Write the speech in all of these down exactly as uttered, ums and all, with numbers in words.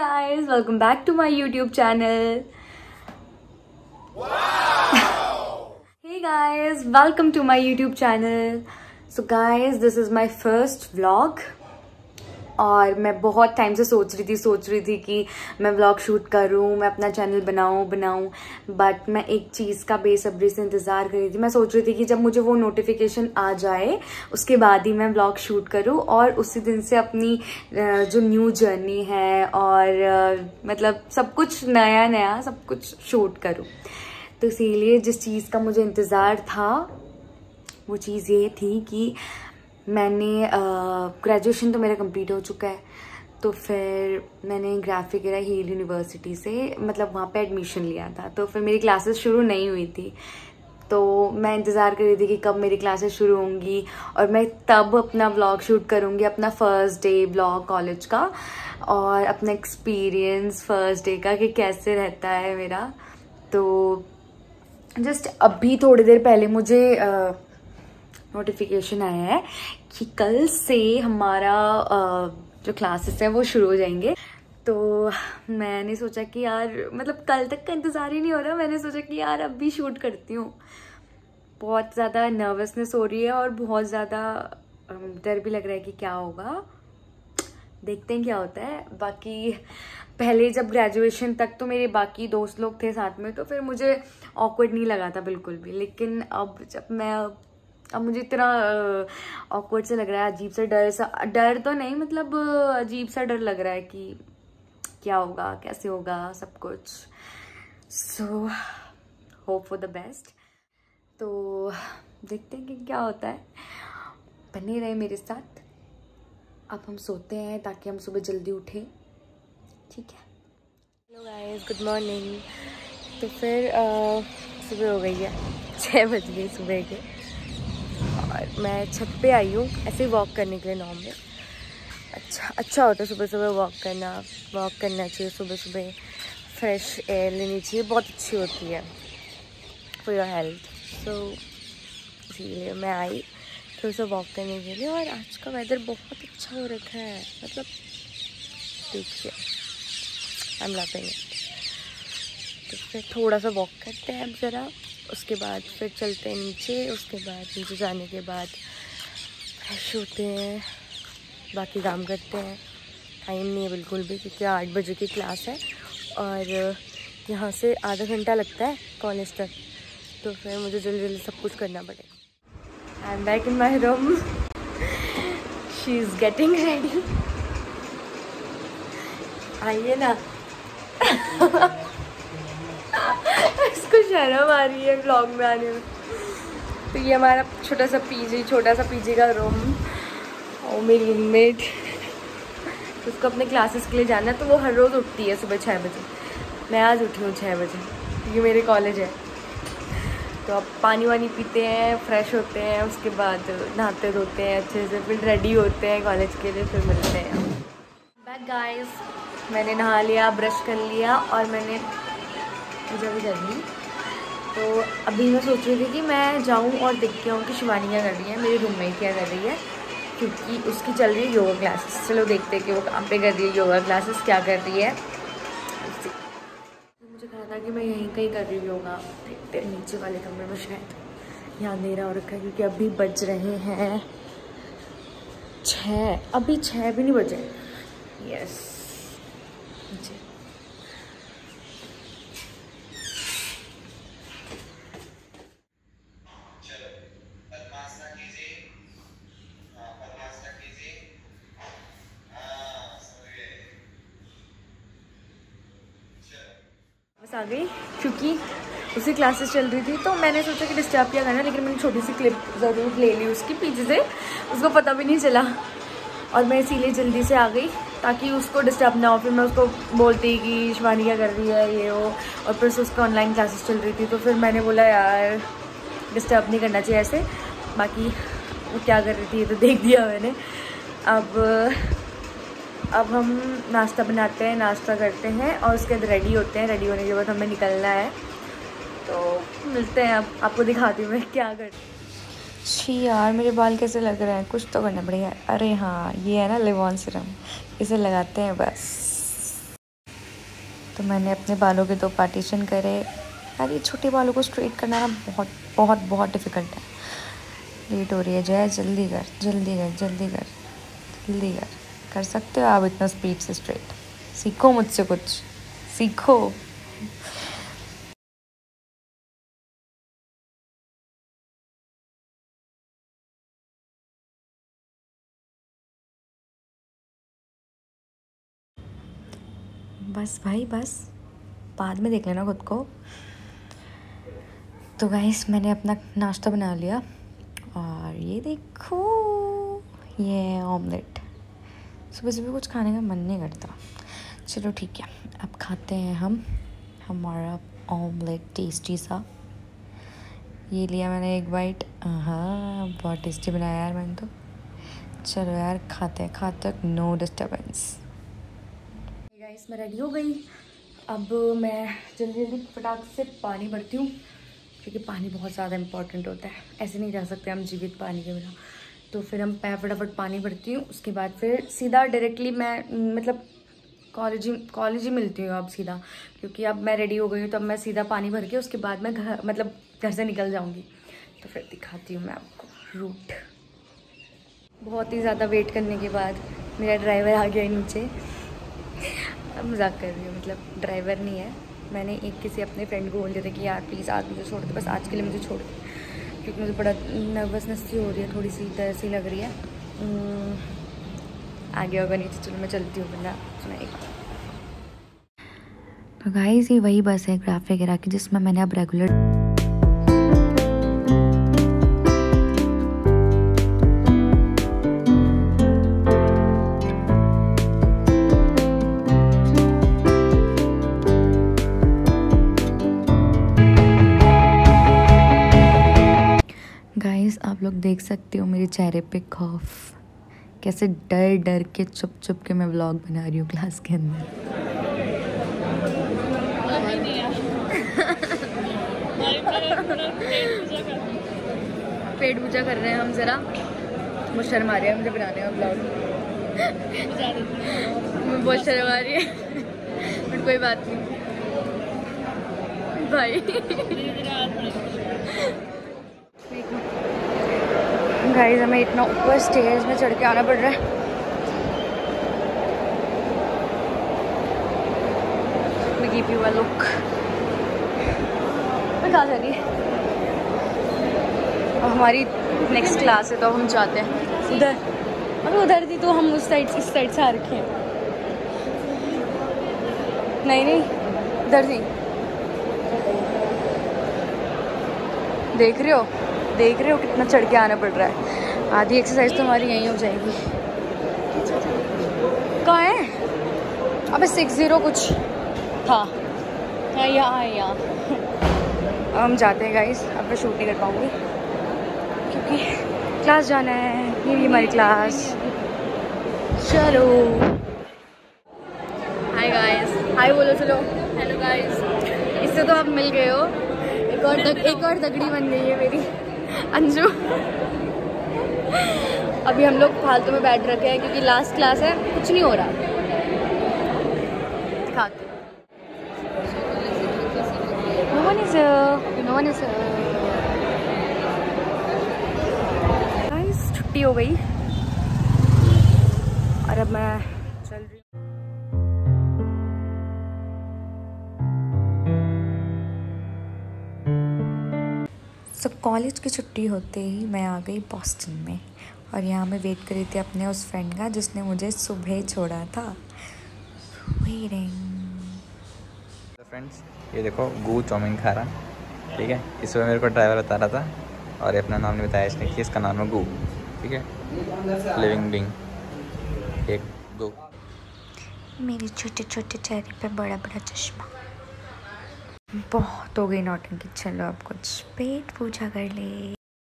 guys, welcome back to my YouTube channel. Wow! Hey guys, welcome to my YouTube channel. So guys, this is my first vlog. और मैं बहुत time से सोच रही थी सोच रही थी कि मैं व्लॉग शूट करूं, मैं अपना चैनल बनाऊं बनाऊं बट मैं एक चीज़ का बेसब्री से इंतज़ार कर रही थी। मैं सोच रही थी कि जब मुझे वो नोटिफिकेशन आ जाए उसके बाद ही मैं व्लॉग शूट करूं और उसी दिन से अपनी जो न्यू जर्नी है और मतलब सब कुछ नया नया सब कुछ शूट करूं। तो इसीलिए जिस चीज़ का मुझे इंतज़ार था वो चीज़ ये थी कि मैंने ग्रेजुएशन तो मेरा कंप्लीट हो चुका है, तो फिर मैंने ग्राफिक करा हील यूनिवर्सिटी से, मतलब वहाँ पे एडमिशन लिया था। तो फिर मेरी क्लासेस शुरू नहीं हुई थी, तो मैं इंतज़ार कर रही थी कि कब मेरी क्लासेस शुरू होंगी और मैं तब अपना व्लॉग शूट करूँगी, अपना फर्स्ट डे व्लॉग कॉलेज का और अपना एक्सपीरियंस फर्स्ट डे का कि कैसे रहता है मेरा। तो जस्ट अभी थोड़ी देर पहले मुझे uh, नोटिफिकेशन आया है कि कल से हमारा जो क्लासेस है वो शुरू हो जाएंगे। तो मैंने सोचा कि यार मतलब कल तक का इंतज़ार ही नहीं हो रहा, मैंने सोचा कि यार अब भी शूट करती हूँ। बहुत ज़्यादा नर्वसनेस हो रही है और बहुत ज़्यादा डर भी लग रहा है कि क्या होगा, देखते हैं क्या होता है। बाकी पहले जब ग्रेजुएशन तक तो मेरे बाकी दोस्त लोग थे साथ में, तो फिर मुझे ऑकवर्ड नहीं लगा था बिल्कुल भी, लेकिन अब जब मैं अब मुझे इतना ऑकवर्ड सा लग रहा है, अजीब सा डर सा, डर तो नहीं मतलब अजीब सा डर लग रहा है कि क्या होगा कैसे होगा सब कुछ। So hope for the best. तो देखते हैं कि क्या होता है, बने रहे मेरे साथ। अब हम सोते हैं ताकि हम सुबह जल्दी उठें, ठीक है। Hello guys, good morning. तो फिर आ, सुबह हो गई है, छः बज गई सुबह के और मैं छत पे आई हूँ ऐसे ही वॉक करने के लिए। नॉर्मल अच्छा अच्छा होता है सुबह सुबह वॉक करना, वॉक करना चाहिए सुबह सुबह, फ्रेश एयर लेनी चाहिए, बहुत अच्छी होती है फॉर योर हेल्थ। सो इसीलिए मैं आई थोड़ा सा वॉक करने के लिए। और आज का वेदर बहुत अच्छा हो रखा है, मतलब देखिए आई एम लविंग इट। तो फिर थोड़ा सा वॉक करते हैं अब ज़रा, उसके बाद फिर चलते हैं नीचे। उसके बाद नीचे जाने के बाद फ्रेश होते हैं, बाकी काम करते हैं। टाइम नहीं है बिल्कुल भी क्योंकि आठ बजे की क्लास है और यहाँ से आधा घंटा लगता है कॉलेज तक, तो फिर मुझे जल्दी जल्दी सब कुछ करना पड़ेगा। I am back in my room, she is getting ready. आइए ना इसको शर्म आ रही है व्लॉग में आने में। तो ये हमारा छोटा सा पीजी छोटा सा पीजी का रूम और मेरी रूममेट, उसको अपने क्लासेस के लिए जाना है, तो वो हर रोज़ उठती है सुबह छः बजे। मैं आज उठी हूँ छः बजे क्योंकि मेरे कॉलेज है। तो अब पानी वानी पीते हैं, फ्रेश होते हैं, उसके बाद नहाते धोते हैं अच्छे से, फिर रेडी होते हैं कॉलेज के लिए, फिर मिलते हैं। बैक गाइस, मैंने नहा लिया, ब्रश कर लिया और मैंने पूजा भी कर ली। तो अभी मैं सोच रही थी कि मैं जाऊं और देख के आऊँ कि शिवानी क्या कर रही है, मेरी रूममेट क्या कर रही है, क्योंकि उसकी चल रही है योगा क्लासेस। चलो देखते हैं कि वो कहाँ पे कर रही है योगा क्लासेस, क्या कर रही है। तो मुझे कहा था कि मैं यहीं कहीं कर रही हूँ योगा, देखते हैं नीचे वाले कमरे में, शायद यहाँ अंधेरा हो रखा है क्योंकि अभी बज रहे हैं छः, अभी छः भी नहीं बजे। यस जी। बस आ गई क्योंकि उसकी क्लासेस चल रही थी, तो मैंने सोचा कि डिस्टर्ब क्या करना, लेकिन मैंने छोटी सी क्लिप ज़रूर ले ली उसकी पीछे से, उसको पता भी नहीं चला और मैं इसीलिए जल्दी से आ गई ताकि उसको डिस्टर्ब ना हो। फिर मैं उसको बोलती कि शिवानी क्या कर रही है ये वो, और फिर से उसका ऑनलाइन क्लासेस चल रही थी, तो फिर मैंने बोला यार डिस्टर्ब नहीं करना चाहिए ऐसे। बाकी वो क्या कर रही थी ये तो देख दिया मैंने। अब अब हम नाश्ता बनाते हैं, नाश्ता करते हैं और उसके बाद रेडी होते हैं। रेडी होने के बाद हमें निकलना है, तो मिलते हैं। अब आपको दिखाती हूँ मैं क्या कर। छी यार मेरे बाल कैसे लग रहे हैं, कुछ तो करना पड़ेगा। अरे हाँ ये है ना लिव ऑन सीरम, इसे लगाते हैं बस। तो मैंने अपने बालों के दो पार्टीशन करे। यार ये छोटे बालों को स्ट्रेट करना ना बहुत बहुत बहुत डिफ़िकल्ट है। लेट हो रही है जय, जल्दी कर जल्दी कर जल्दी कर जल्दी कर कर सकते हो आप इतना स्पीड से स्ट्रेट? सीखो मुझसे, कुछ सीखो। बस भाई बस, बाद में देख लेना खुद को। तो गाइस मैंने अपना नाश्ता बना लिया और ये देखो ये ऑमलेट। सुबह सुबह कुछ खाने का मन नहीं करता। चलो ठीक है, अब खाते हैं हम हमारा ऑमलेट टेस्टी सा। ये लिया मैंने एक बाइट। हाँ बहुत टेस्टी बनाया यार मैंने तो। चलो यार खाते हैं खाते हैं, नो डिस्टर्बेंस। गाइस मैं रेडी हो गई। अब मैं जल्दी जल्दी फटाक से पानी भरती हूँ, क्योंकि पानी बहुत ज़्यादा इम्पॉर्टेंट होता है। ऐसे नहीं रह सकते हम जीवित पानी के बिना। तो फिर हम मैं फटाफट पानी भरती हूँ, उसके बाद फिर सीधा डायरेक्टली मैं मतलब कॉलेज ही कॉलेज ही मिलती हूँ अब सीधा, क्योंकि अब मैं रेडी हो गई हूँ। तो अब मैं सीधा पानी भर के उसके बाद मैं घर मतलब घर से निकल जाऊँगी। तो फिर दिखाती हूँ मैं आपको रूट। बहुत ही ज़्यादा वेट करने के बाद मेरा ड्राइवर आ गया नीचे। अब मजाक कर रही हूँ, मतलब ड्राइवर नहीं है। मैंने एक किसी अपने फ्रेंड को बोल दिया था कि यार प्लीज़ आज मुझे छोड़ दे, बस आज के लिए मुझे छोड़ दे, क्योंकि मुझे बड़ा नर्वसनेस सी हो रही है, थोड़ी सी डर सी लग रही है। आगे होगा नहीं तो चलो मैं चलती हूँ, वरना सुनाएगा। तो गाइस ये वही बस है ग्राफ वगैरह की, जिसमें मैंने अब रेगुलर गाइस आप लोग देख सकते हो मेरे चेहरे पे खौफ, कैसे डर डर के चुप चुप के मैं व्लॉग बना रही हूँ क्लास के अंदर। पेट पूजा कर रहे हैं हम जरा, बहुत शर्म आ रही है मुझे बनाने का व्लॉग। बहुत शर्म आ रही है बट कोई बात नहीं भाई। गाइस हमें इतना ऊपर स्टेज में चढ़ के आना पड़ रहा है। मैं गिव यू अ लुक। मैं कहाँ जा रही है? हमारी नेक्स्ट क्लास है तो हम जाते हैं उधर। अरे उधर थी तो हम उस साइड इस साइड से आ रखे हैं। नहीं नहीं उधर थी। देख रहे हो देख रहे हो कितना चढ़ के आना पड़ रहा है। आधी एक्सरसाइज तो हमारी यहीं हो जाएगी। कहाँ है? अबे सिक्स ज़ीरो कुछ था। हाँ यहाँ है यहाँ। अब हम जाते हैं गाइस। अब मैं शूट नहीं कर पाऊँगी क्योंकि क्लास जाना है। ये भी हमारी क्लास। चलो हाय गाइस, हाय बोलो चलो। Hello guys. इससे तो आप मिल गए हो। एक और तक, एक और तगड़ी बन गई है मेरी अंजू। अभी हम लोग फालतू में बैठ रखे हैं क्योंकि लास्ट क्लास है, कुछ नहीं हो रहा। दिखाते no one is no one is guys. छुट्टी हो गई और अब मैं चल रही हूँ। तो कॉलेज की छुट्टी होते ही मैं आ गई बॉस्टन में और यहाँ मैं वेट कर रही थी अपने उस फ्रेंड का जिसने मुझे सुबह छोड़ा था। वेटिंग। फ्रेंड्स ये देखो गू चाउमीन खा रहा, ठीक है। इस सुबह मेरे को ड्राइवर बता रहा था और अपना नाम नहीं बताया इसने कि इसका नाम है गू, ठीक है। लिविंग बिंग एक गू। मेरे छोटे छोटे चेहरे पे बड़ा बड़ा चश्मा। बहुत हो गई नौटंकी, चलो अब कुछ पेट पूजा कर ले।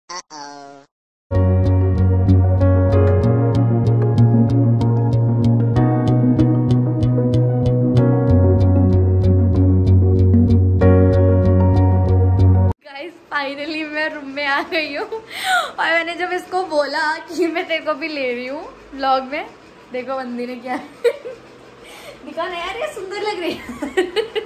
गाइस फाइनली मैं रूम में आ गई हूँ और मैंने जब इसको बोला कि मैं तेरे को भी ले रही हूँ व्लॉग में, देखो बंदी ने क्या दिखाना यार, ये सुंदर लग रही है।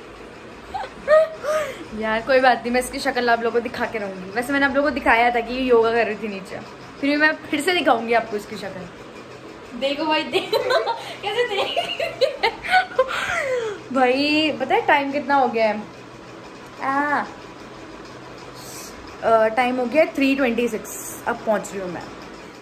यार कोई बात नहीं, मैं इसकी शक्ल आप लोगों को दिखा के रहूंगी। वैसे मैंने आप लोगों को दिखाया था कि ये योगा कर रही थी नीचे, फिर भी मैं फिर से दिखाऊंगी आपको इसकी शक्ल। देखो भाई, देखो कैसे देख। भाई पता है टाइम कितना हो गया है? आ, टाइम हो गया थ्री ट्वेंटी सिक्स। अब पहुंच रही हूँ मैं।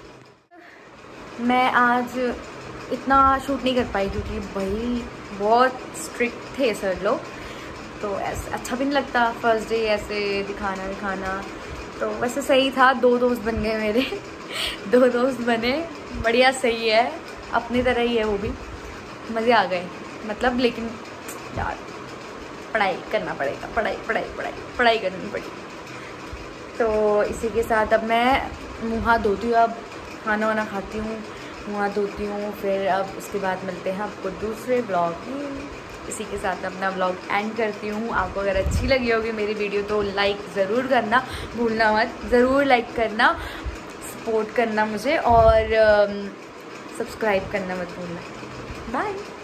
मैं आज इतना शूट नहीं कर पाई क्योंकि भाई बहुत स्ट्रिक्ट थे सर लोग, तो ऐसा अच्छा भी नहीं लगता फर्स्ट डे ऐसे दिखाना दिखाना। तो वैसे सही था, दो दोस्त बन गए मेरे। दो दोस्त बने, बढ़िया सही है, अपनी तरह ही है वो भी, मज़े आ गए मतलब। लेकिन यार पढ़ाई करना पड़ेगा, पढ़ाई पढ़ाई पढ़ाई पढ़ाई करनी पड़ेगी। तो इसी के साथ अब मैं मुँह हाथ धोती हूँ, अब खाना वाना खाती हूँ, मुँह हाथ धोती हूँ, फिर अब उसके बाद मिलते हैं आपको दूसरे ब्लॉग में। इसी के साथ अपना ब्लॉग एंड करती हूँ। आपको अगर अच्छी लगी होगी मेरी वीडियो तो लाइक ज़रूर करना भूलना मत, ज़रूर लाइक करना, सपोर्ट करना मुझे, और सब्सक्राइब करना मत भूलना। बाय।